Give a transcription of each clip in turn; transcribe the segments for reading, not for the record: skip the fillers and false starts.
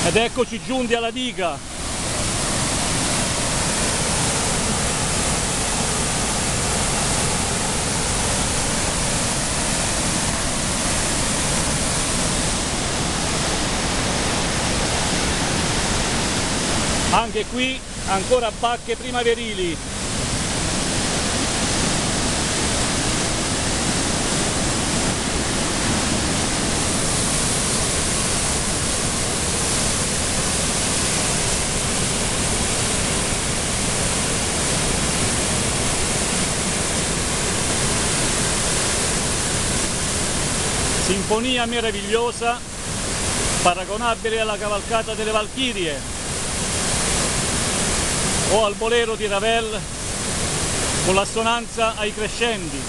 Ed eccoci giunti alla diga. Anche qui ancora bacche primaverili. Sinfonia meravigliosa, paragonabile alla cavalcata delle Valchirie o al bolero di Ravel con l'assonanza ai crescendi.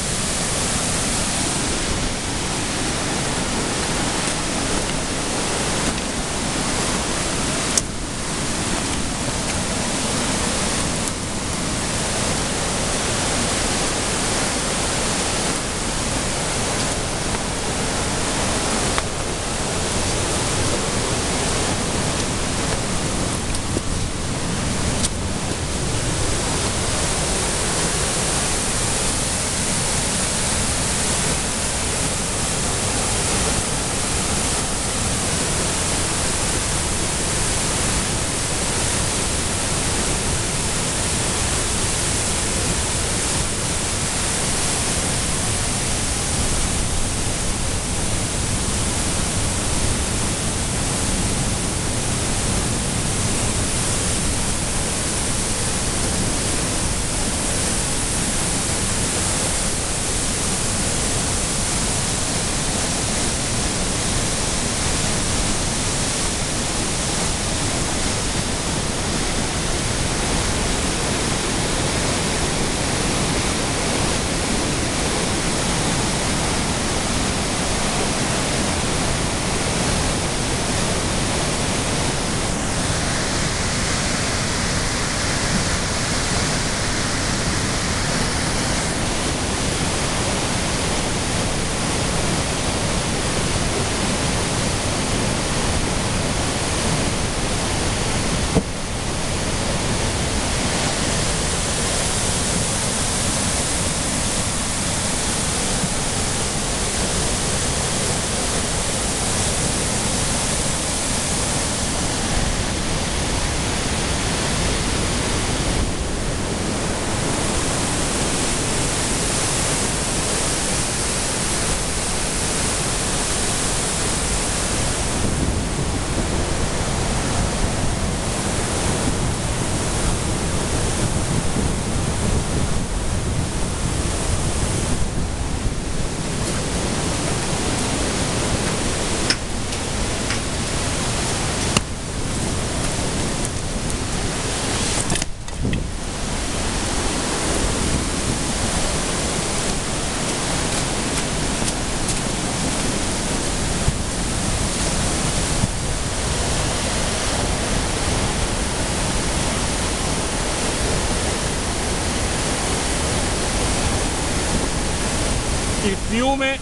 Il fiume,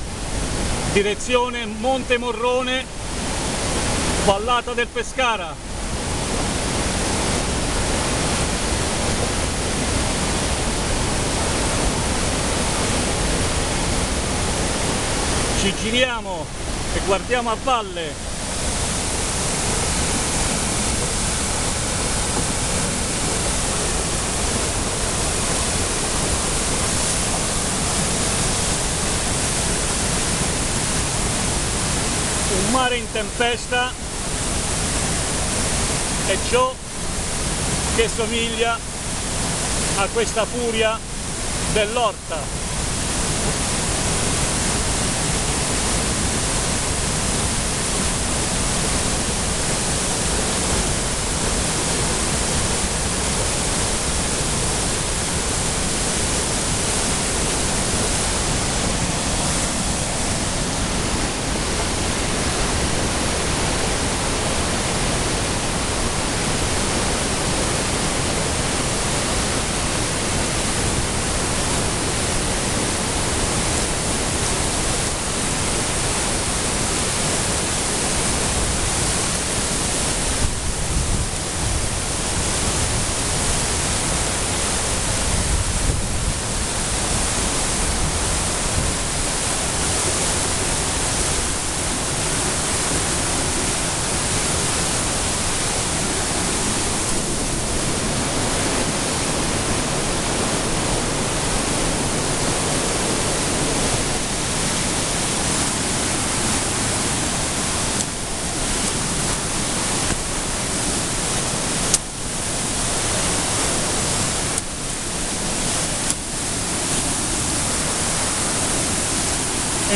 direzione Monte Morrone, vallata del Pescara. Ci giriamo e guardiamo a valle. Un mare in tempesta è ciò che somiglia a questa furia dell'Orta.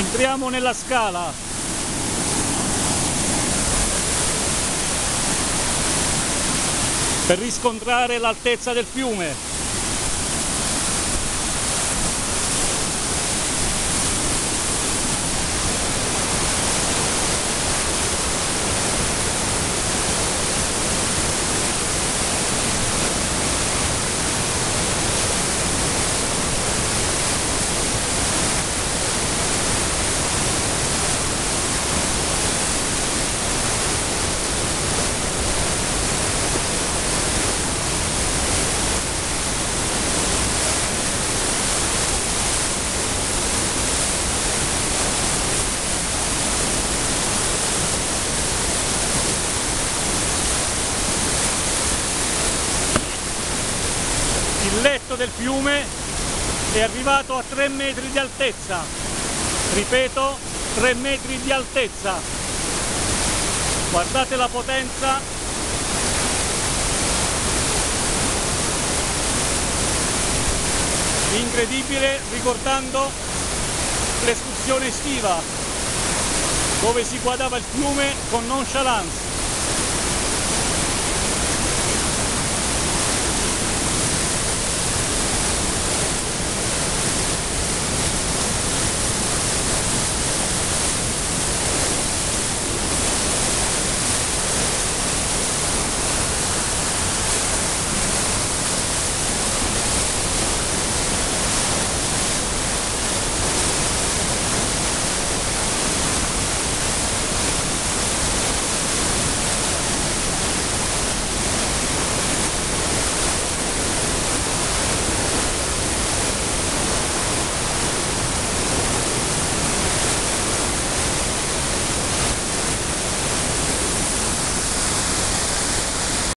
Entriamo nella scala. Per riscontrare l'altezza del fiume. Il letto del fiume è arrivato a 3 metri di altezza, ripeto 3 metri di altezza, guardate la potenza, incredibile, ricordando l'escursione estiva dove si guardava il fiume con nonchalance.